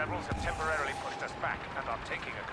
rebels have temporarily pushed us back and are taking a